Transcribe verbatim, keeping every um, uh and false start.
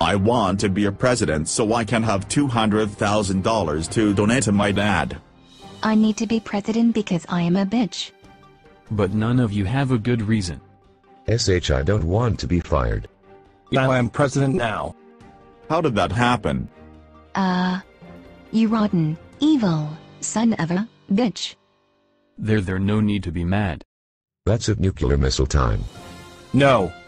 I want to be a president so I can have two hundred thousand dollars to donate to my dad. I need to be president because I am a bitch. But none of you have a good reason. S H I don't want to be fired. Yeah, I am president now. How did that happen? Uh, you rotten, evil, son of a bitch. There there no need to be mad. That's it, nuclear missile time. No.